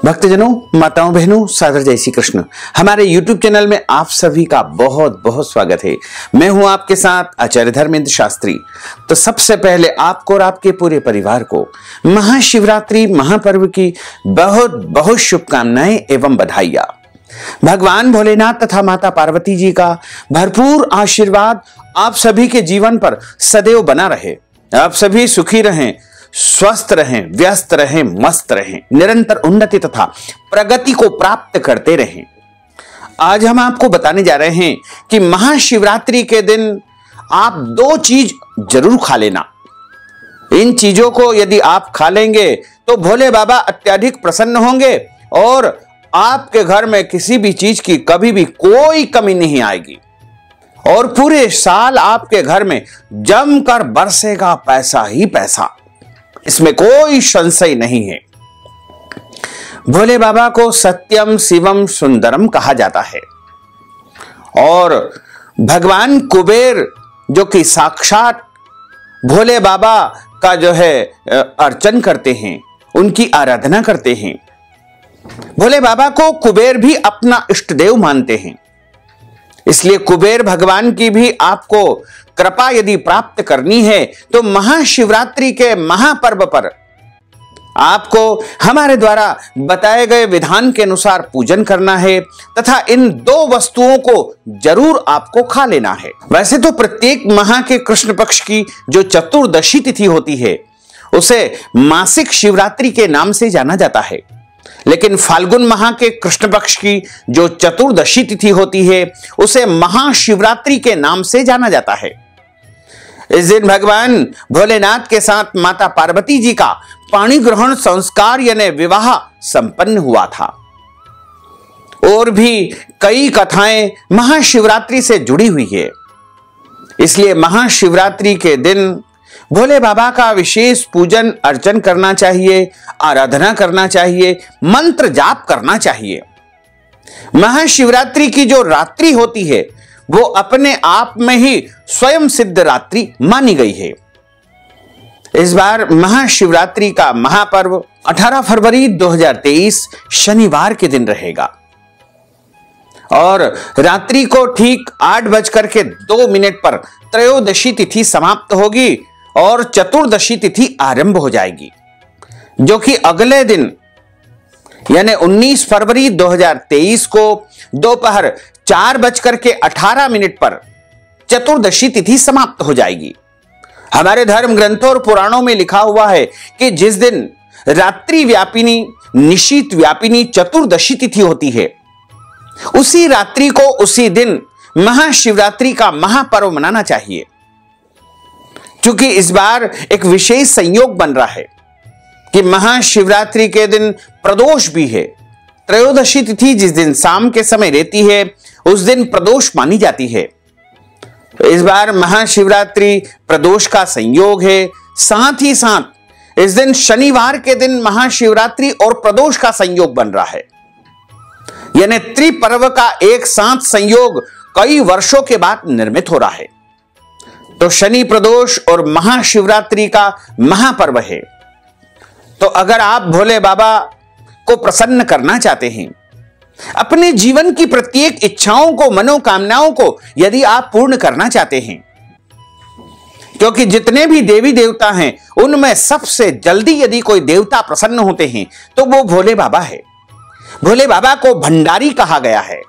भक्तजनों, माताओं, बहनों, सादर जय श्री कृष्ण। हमारे YouTube चैनल में आप सभी का बहुत बहुत स्वागत है। मैं हूं आपके साथ आचार्य धर्मेंद्र शास्त्री। तो सबसे पहले आपको और आपके पूरे परिवार को महाशिवरात्रि महापर्व की बहुत बहुत शुभकामनाएं एवं बधाइयां। भगवान भोलेनाथ तथा माता पार्वती जी का भरपूर आशीर्वाद आप सभी के जीवन पर सदैव बना रहे। आप सभी सुखी रहें, स्वस्थ रहें, व्यस्त रहें, मस्त रहें, निरंतर उन्नति तथा प्रगति को प्राप्त करते रहें। आज हम आपको बताने जा रहे हैं कि महाशिवरात्रि के दिन आप दो चीज जरूर खा लेना। इन चीजों को यदि आप खा लेंगे तो भोले बाबा अत्यधिक प्रसन्न होंगे और आपके घर में किसी भी चीज की कभी भी कोई कमी नहीं आएगी और पूरे साल आपके घर में जमकर बरसेगा पैसा ही पैसा। इसमें कोई संशय नहीं है। भोले बाबा को सत्यम शिवम सुंदरम कहा जाता है और भगवान कुबेर जो कि साक्षात भोले बाबा का जो है अर्चन करते हैं, उनकी आराधना करते हैं। भोले बाबा को कुबेर भी अपना इष्ट देव मानते हैं। इसलिए कुबेर भगवान की भी आपको कृपा यदि प्राप्त करनी है तो महाशिवरात्रि के महापर्व पर आपको हमारे द्वारा बताए गए विधान के अनुसार पूजन करना है तथा इन दो वस्तुओं को जरूर आपको खा लेना है। वैसे तो प्रत्येक माह के कृष्ण पक्ष की जो चतुर्दशी तिथि होती है उसे मासिक शिवरात्रि के नाम से जाना जाता है, लेकिन फाल्गुन माह के कृष्ण पक्ष की जो चतुर्दशी तिथि होती है उसे महाशिवरात्रि के नाम से जाना जाता है। इस दिन भगवान भोलेनाथ के साथ माता पार्वती जी का पाणी ग्रहण संस्कार यानी विवाह संपन्न हुआ था। और भी कई कथाएं महाशिवरात्रि से जुड़ी हुई है। इसलिए महाशिवरात्रि के दिन भोले बाबा का विशेष पूजन अर्चन करना चाहिए, आराधना करना चाहिए, मंत्र जाप करना चाहिए। महाशिवरात्रि की जो रात्रि होती है वो अपने आप में ही स्वयं सिद्ध रात्रि मानी गई है। इस बार महाशिवरात्रि का महापर्व 18 फरवरी 2023 शनिवार के दिन रहेगा और रात्रि को ठीक 8:02 पर त्रयोदशी तिथि समाप्त होगी और चतुर्दशी तिथि आरंभ हो जाएगी, जो कि अगले दिन यानी 19 फरवरी 2023 को दोपहर 4:18 पर चतुर्दशी तिथि समाप्त हो जाएगी। हमारे धर्म ग्रंथों और पुराणों में लिखा हुआ है कि जिस दिन रात्रि व्यापिनी निशीत व्यापिनी चतुर्दशी तिथि होती है उसी रात्रि को उसी दिन महाशिवरात्रि का महापर्व मनाना चाहिए, क्योंकि इस बार एक विशेष संयोग बन रहा है कि महाशिवरात्रि के दिन प्रदोष भी है। त्रयोदशी तिथि जिस दिन शाम के समय रहती है उस दिन प्रदोष मानी जाती है। इस बार महाशिवरात्रि प्रदोष का संयोग है। साथ ही साथ इस दिन शनिवार के दिन महाशिवरात्रि और प्रदोष का संयोग बन रहा है, यानी त्रिपर्व का एक साथ संयोग कई वर्षों के बाद निर्मित हो रहा है। तो शनि प्रदोष और महाशिवरात्रि का महापर्व है। तो अगर आप भोले बाबा को प्रसन्न करना चाहते हैं, अपने जीवन की प्रत्येक इच्छाओं को, मनोकामनाओं को यदि आप पूर्ण करना चाहते हैं, क्योंकि जितने भी देवी देवता हैं उनमें सबसे जल्दी यदि कोई देवता प्रसन्न होते हैं तो वो भोले बाबा है। भोले बाबा को भंडारी कहा गया है।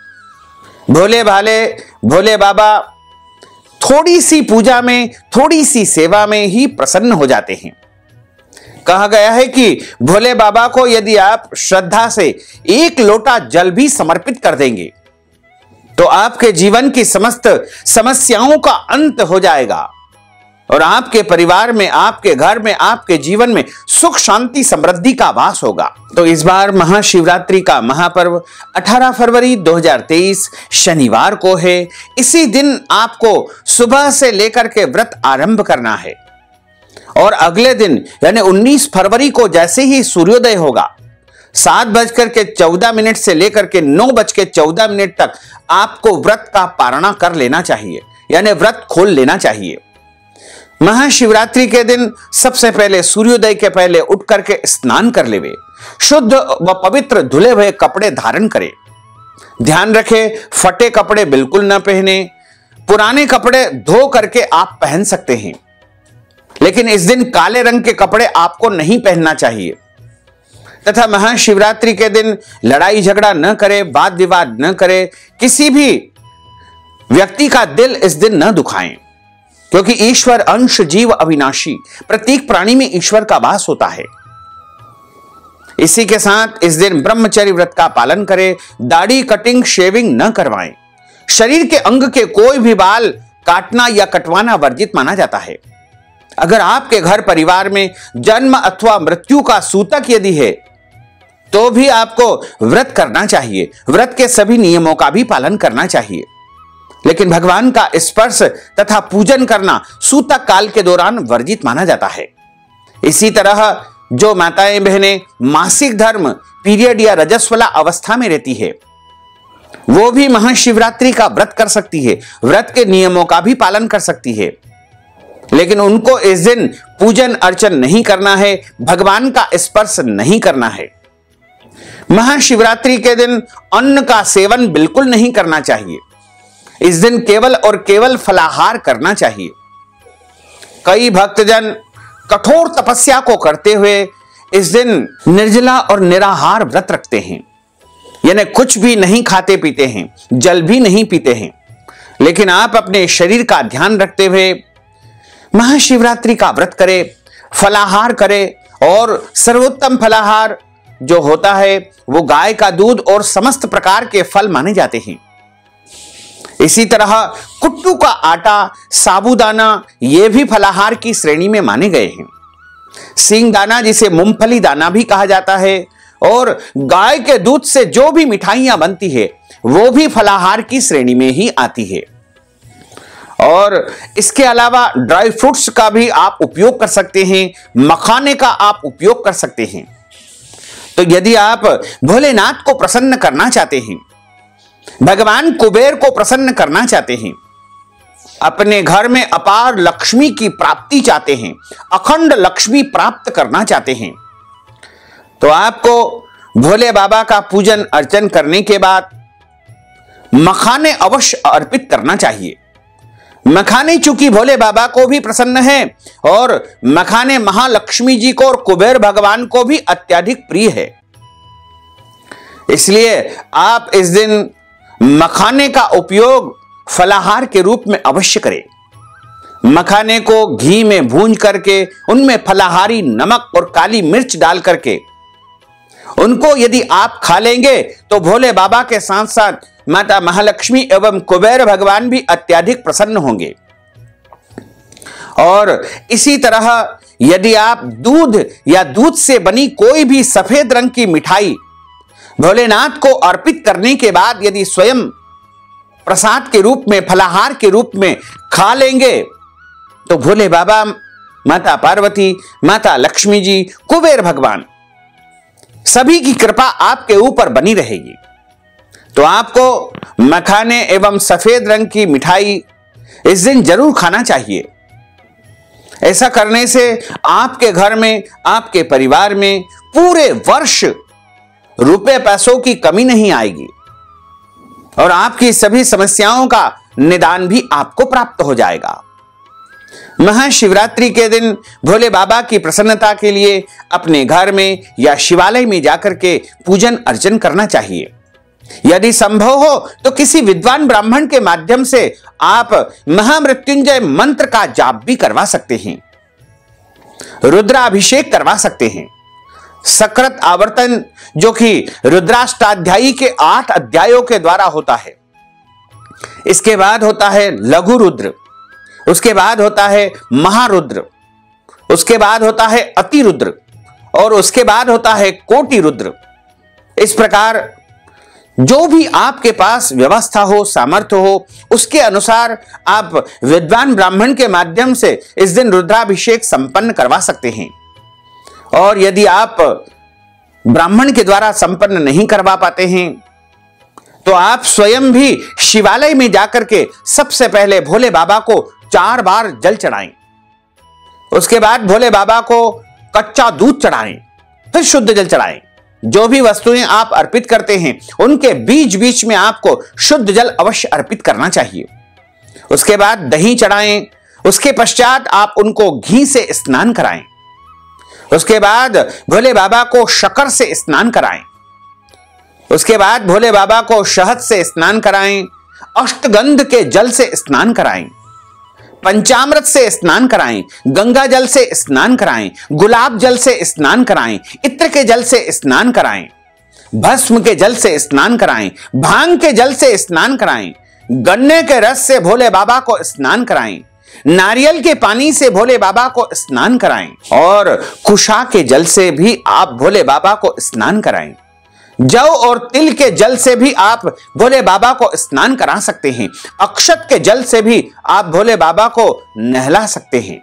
भोले बाबा थोड़ी सी पूजा में, थोड़ी सी सेवा में ही प्रसन्न हो जाते हैं। कहा गया है कि भोले बाबा को यदि आप श्रद्धा से एक लोटा जल भी समर्पित कर देंगे तो आपके जीवन की समस्त समस्याओं का अंत हो जाएगा और आपके परिवार में, आपके घर में, आपके जीवन में सुख शांति समृद्धि का वास होगा। तो इस बार महाशिवरात्रि का महापर्व 18 फरवरी 2023 शनिवार को है। इसी दिन आपको सुबह से लेकर के व्रत आरंभ करना है और अगले दिन यानी 19 फरवरी को जैसे ही सूर्योदय होगा 7:14 से लेकर के 9:14 तक आपको व्रत का पारणा कर लेना चाहिए, यानी व्रत खोल लेना चाहिए। महाशिवरात्रि के दिन सबसे पहले सूर्योदय के पहले उठ करके स्नान कर लेवे, शुद्ध व पवित्र धुले हुए कपड़े धारण करें। ध्यान रखें, फटे कपड़े बिल्कुल न पहने। पुराने कपड़े धो करके आप पहन सकते हैं, लेकिन इस दिन काले रंग के कपड़े आपको नहीं पहनना चाहिए। तथा महाशिवरात्रि के दिन लड़ाई झगड़ा न करें, वाद विवाद न करें, किसी भी व्यक्ति का दिल इस दिन न दुखाएं, क्योंकि ईश्वर अंश जीव अविनाशी, प्रत्येक प्राणी में ईश्वर का वास होता है। इसी के साथ इस दिन ब्रह्मचर्य व्रत का पालन करें, दाढ़ी कटिंग शेविंग न करवाएं। शरीर के अंग के कोई भी बाल काटना या कटवाना वर्जित माना जाता है। अगर आपके घर परिवार में जन्म अथवा मृत्यु का सूतक यदि है तो भी आपको व्रत करना चाहिए, व्रत के सभी नियमों का भी पालन करना चाहिए। लेकिन भगवान का स्पर्श तथा पूजन करना सूतक काल के दौरान वर्जित माना जाता है। इसी तरह जो माताएं बहनें मासिक धर्म पीरियड या रजस्वला अवस्था में रहती है, वो भी महाशिवरात्रि का व्रत कर सकती है, व्रत के नियमों का भी पालन कर सकती है। लेकिन उनको इस दिन पूजन अर्चन नहीं करना है, भगवान का स्पर्श नहीं करना है। महाशिवरात्रि के दिन अन्न का सेवन बिल्कुल नहीं करना चाहिए। इस दिन केवल और केवल फलाहार करना चाहिए। कई भक्तजन कठोर तपस्या को करते हुए इस दिन निर्जला और निराहार व्रत रखते हैं, यानी कुछ भी नहीं खाते पीते हैं, जल भी नहीं पीते हैं। लेकिन आप अपने शरीर का ध्यान रखते हुए महाशिवरात्रि का व्रत करें, फलाहार करें। और सर्वोत्तम फलाहार जो होता है वो गाय का दूध और समस्त प्रकार के फल माने जाते हैं। इसी तरह कुट्टू का आटा, साबूदाना, ये भी फलाहार की श्रेणी में माने गए हैं। सींग दाना, जिसे मूंगफली दाना भी कहा जाता है, और गाय के दूध से जो भी मिठाइयां बनती है वो भी फलाहार की श्रेणी में ही आती है। और इसके अलावा ड्राई फ्रूट्स का भी आप उपयोग कर सकते हैं, मखाने का आप उपयोग कर सकते हैं। तो यदि आप भोलेनाथ को प्रसन्न करना चाहते हैं, भगवान कुबेर को प्रसन्न करना चाहते हैं, अपने घर में अपार लक्ष्मी की प्राप्ति चाहते हैं, अखंड लक्ष्मी प्राप्त करना चाहते हैं, तो आपको भोले बाबा का पूजन अर्चन करने के बाद मखाने अवश्य अर्पित करना चाहिए। मखाने चूंकि भोले बाबा को भी प्रसन्न है और मखाने महालक्ष्मी जी को और कुबेर भगवान को भी अत्यधिक प्रिय है, इसलिए आप इस दिन मखाने का उपयोग फलाहार के रूप में अवश्य करें। मखाने को घी में भून करके उनमें फलाहारी नमक और काली मिर्च डाल करके उनको यदि आप खा लेंगे तो भोले बाबा के साथ साथ माता महालक्ष्मी एवं कुबेर भगवान भी अत्यधिक प्रसन्न होंगे। और इसी तरह यदि आप दूध या दूध से बनी कोई भी सफेद रंग की मिठाई भोलेनाथ को अर्पित करने के बाद यदि स्वयं प्रसाद के रूप में, फलाहार के रूप में खा लेंगे तो भोले बाबा, माता पार्वती, माता लक्ष्मी जी, कुबेर भगवान सभी की कृपा आपके ऊपर बनी रहेगी। तो आपको मखाने एवं सफेद रंग की मिठाई इस दिन जरूर खाना चाहिए। ऐसा करने से आपके घर में, आपके परिवार में पूरे वर्ष रुपए पैसों की कमी नहीं आएगी और आपकी सभी समस्याओं का निदान भी आपको प्राप्त हो जाएगा। महाशिवरात्रि के दिन भोले बाबा की प्रसन्नता के लिए अपने घर में या शिवालय में जाकर के पूजन अर्चन करना चाहिए। यदि संभव हो तो किसी विद्वान ब्राह्मण के माध्यम से आप महामृत्युंजय मंत्र का जाप भी करवा सकते हैं, रुद्राभिषेक करवा सकते हैं। सकृत आवर्तन जो कि रुद्राष्टाध्यायी के 8 अध्यायों के द्वारा होता है, इसके बाद होता है लघु रुद्र, उसके बाद होता है महारुद्र, उसके बाद होता है अतिरुद्र और उसके बाद होता है कोटि रुद्र। इस प्रकार जो भी आपके पास व्यवस्था हो, सामर्थ्य हो, उसके अनुसार आप विद्वान ब्राह्मण के माध्यम से इस दिन रुद्राभिषेक संपन्न करवा सकते हैं। और यदि आप ब्राह्मण के द्वारा संपन्न नहीं करवा पाते हैं तो आप स्वयं भी शिवालय में जाकर के सबसे पहले भोले बाबा को 4 बार जल चढ़ाएं। उसके बाद भोले बाबा को कच्चा दूध चढ़ाएं, फिर शुद्ध जल चढ़ाएं। जो भी वस्तुएं आप अर्पित करते हैं उनके बीच बीच में आपको शुद्ध जल अवश्य अर्पित करना चाहिए। उसके बाद दही चढ़ाएं, उसके पश्चात आप उनको घी से स्नान कराएं। उसके बाद भोले बाबा को शक्कर से स्नान कराएं। उसके बाद भोले बाबा को शहद से स्नान कराएं, अष्टगंध के जल से स्नान कराएं, पंचामृत से स्नान कराएं, गंगा जल से स्नान कराएं, गुलाब जल से स्नान कराएं, इत्र के जल से स्नान कराएं, भस्म के जल से स्नान कराएं, भांग के जल से स्नान कराएं, गन्ने के रस से भोले बाबा को स्नान कराएं, नारियल के पानी से भोले बाबा को स्नान कराएं और कुशा के जल से भी आप भोले बाबा को स्नान कराएं। जौ और तिल के जल से भी आप भोले बाबा को स्नान करा सकते हैं। अक्षत के जल से भी आप भोले बाबा को नहला सकते हैं।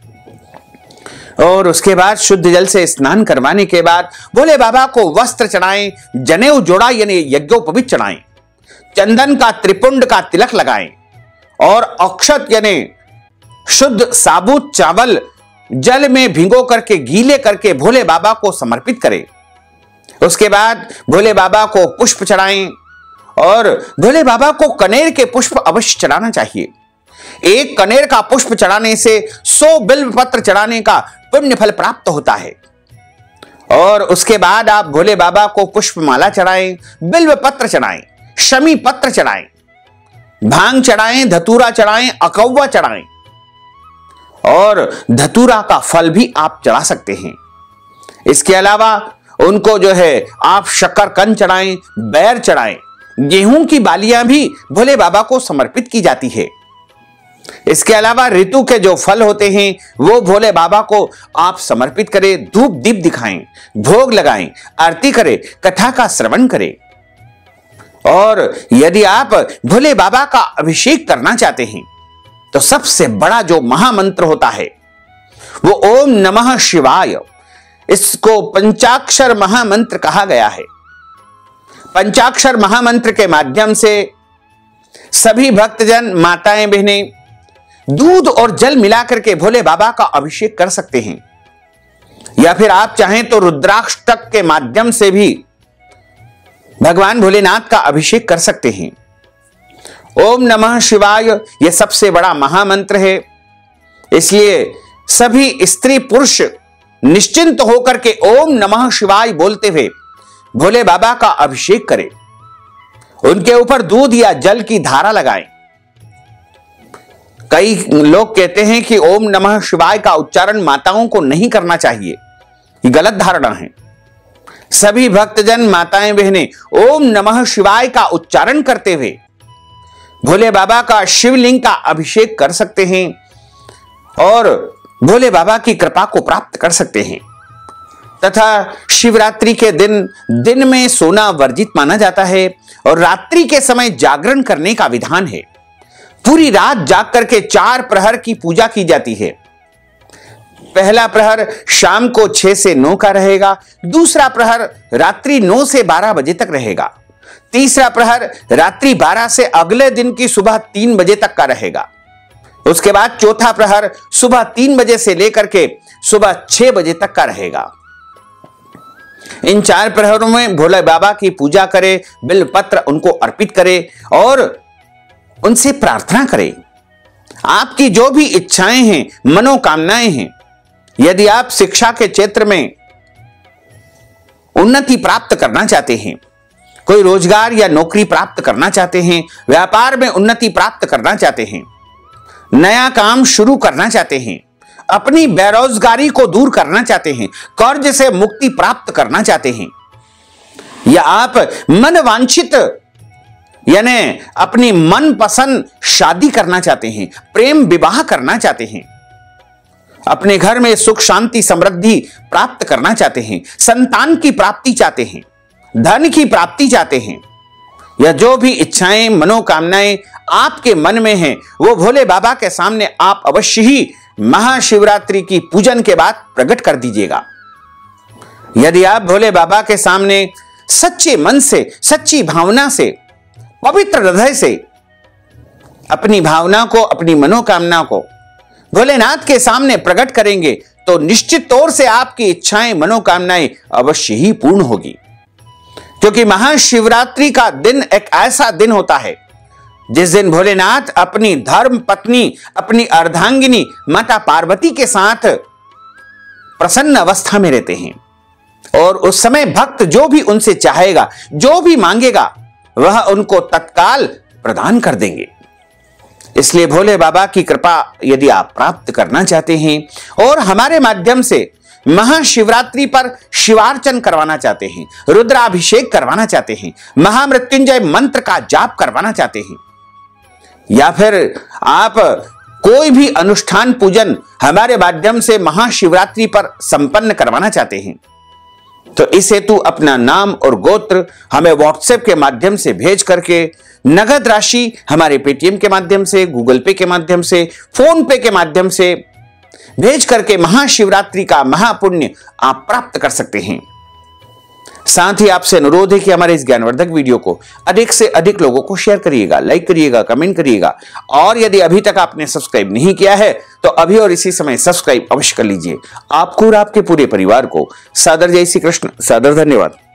और उसके बाद शुद्ध जल से स्नान करवाने के बाद भोले बाबा को वस्त्र चढ़ाएं, जनेऊ जोड़ा यानी यज्ञोपवीत चढ़ाएं, चंदन का त्रिपुंड का तिलक लगाएं और अक्षत यानी शुद्ध साबुत चावल जल में भिगो करके गीले करके भोले बाबा को समर्पित करें। उसके बाद भोले बाबा को पुष्प चढ़ाएं और भोले बाबा को कनेर के पुष्प अवश्य चढ़ाना चाहिए। एक कनेर का पुष्प चढ़ाने से 100 बिल्व पत्र चढ़ाने का पुण्य फल प्राप्त होता है। और उसके बाद आप भोले बाबा को पुष्पमाला चढ़ाएं, बिल्व पत्र चढ़ाएं, शमी पत्र चढ़ाएं, भांग चढ़ाएं, धतूरा चढ़ाएं, अकौवा चढ़ाएं और धतूरा का फल भी आप चढ़ा सकते हैं। इसके अलावा उनको जो है आप शक्करकंद चढ़ाएं, बैर चढ़ाएं, गेहूं की बालियां भी भोले बाबा को समर्पित की जाती है। इसके अलावा ऋतु के जो फल होते हैं वो भोले बाबा को आप समर्पित करें, धूप दीप दिखाएं, भोग लगाएं, आरती करें, कथा का श्रवण करें। और यदि आप भोले बाबा का अभिषेक करना चाहते हैं तो सबसे बड़ा जो महामंत्र होता है वो ओम नमः शिवाय, इसको पंचाक्षर महामंत्र कहा गया है। पंचाक्षर महामंत्र के माध्यम से सभी भक्तजन, माताएं, बहनें दूध और जल मिलाकर के भोले बाबा का अभिषेक कर सकते हैं, या फिर आप चाहें तो रुद्राष्टक के माध्यम से भी भगवान भोलेनाथ का अभिषेक कर सकते हैं। ओम नमः शिवाय यह सबसे बड़ा महामंत्र है, इसलिए सभी स्त्री पुरुष निश्चिंत होकर के ओम नमः शिवाय बोलते हुए भोले बाबा का अभिषेक करें। उनके ऊपर दूध या जल की धारा लगाएं। कई लोग कहते हैं कि ओम नमः शिवाय का उच्चारण माताओं को नहीं करना चाहिए, ये गलत धारणा है। सभी भक्तजन, माताएं, बहनें ओम नमः शिवाय का उच्चारण करते हुए भोले बाबा का शिवलिंग का अभिषेक कर सकते हैं और भोले बाबा की कृपा को प्राप्त कर सकते हैं। तथा शिवरात्रि के दिन में सोना वर्जित माना जाता है और रात्रि के समय जागरण करने का विधान है। पूरी रात जाग करके 4 प्रहर की पूजा की जाती है। पहला प्रहर शाम को 6 से 9 का रहेगा, दूसरा प्रहर रात्रि 9 से 12 बजे तक रहेगा, तीसरा प्रहर रात्रि 12 से अगले दिन की सुबह 3 बजे तक का रहेगा। उसके बाद चौथा प्रहर सुबह 3 बजे से लेकर के सुबह 6 बजे तक का रहेगा। इन 4 प्रहरों में भोले बाबा की पूजा करें, बिल्व पत्र उनको अर्पित करें और उनसे प्रार्थना करें। आपकी जो भी इच्छाएं हैं, मनोकामनाएं हैं, यदि आप शिक्षा के क्षेत्र में उन्नति प्राप्त करना चाहते हैं, कोई रोजगार या नौकरी प्राप्त करना चाहते हैं, व्यापार में उन्नति प्राप्त करना चाहते हैं, नया काम शुरू करना चाहते हैं, अपनी बेरोजगारी को दूर करना चाहते हैं, कर्ज से मुक्ति प्राप्त करना चाहते हैं, या आप मन वांछित यानी अपनी मनपसंद शादी करना चाहते हैं, प्रेम विवाह करना चाहते हैं, अपने घर में सुख शांति समृद्धि प्राप्त करना चाहते हैं, संतान की प्राप्ति चाहते हैं, धन की प्राप्ति चाहते हैं, या जो भी इच्छाएं, मनोकामनाएं आपके मन में हैं, वो भोले बाबा के सामने आप अवश्य ही महाशिवरात्रि की पूजन के बाद प्रकट कर दीजिएगा। यदि आप भोले बाबा के सामने सच्चे मन से, सच्ची भावना से, पवित्र हृदय से अपनी भावना को, अपनी मनोकामना को भोलेनाथ के सामने प्रकट करेंगे तो निश्चित तौर से आपकी इच्छाएं, मनोकामनाएं अवश्य ही पूर्ण होगी। क्योंकि महाशिवरात्रि का दिन एक ऐसा दिन होता है जिस दिन भोलेनाथ अपनी धर्म पत्नी, अपनी अर्धांगिनी माता पार्वती के साथ प्रसन्न अवस्था में रहते हैं और उस समय भक्त जो भी उनसे चाहेगा, जो भी मांगेगा, वह उनको तत्काल प्रदान कर देंगे। इसलिए भोले बाबा की कृपा यदि आप प्राप्त करना चाहते हैं और हमारे माध्यम से महाशिवरात्रि पर शिवार्चन करवाना चाहते हैं, रुद्राभिषेक करवाना चाहते हैं, महामृत्युंजय मंत्र का जाप करवाना चाहते हैं, या फिर आप कोई भी अनुष्ठान पूजन हमारे माध्यम से महाशिवरात्रि पर संपन्न करवाना चाहते हैं, तो इस हेतु अपना नाम और गोत्र हमें व्हाट्सएप के माध्यम से भेज करके नगद राशि हमारे पेटीएम के माध्यम से, गूगल पे के माध्यम से, फोन पे के माध्यम से भेज करके महाशिवरात्रि का महापुण्य आप प्राप्त कर सकते हैं। साथ ही आपसे अनुरोध है कि हमारे इस ज्ञानवर्धक वीडियो को अधिक से अधिक लोगों को शेयर करिएगा, लाइक करिएगा, कमेंट करिएगा और यदि अभी तक आपने सब्सक्राइब नहीं किया है तो अभी और इसी समय सब्सक्राइब अवश्य कर लीजिए। आपको और आपके पूरे परिवार को सादर जय श्री कृष्ण, सादर धन्यवाद।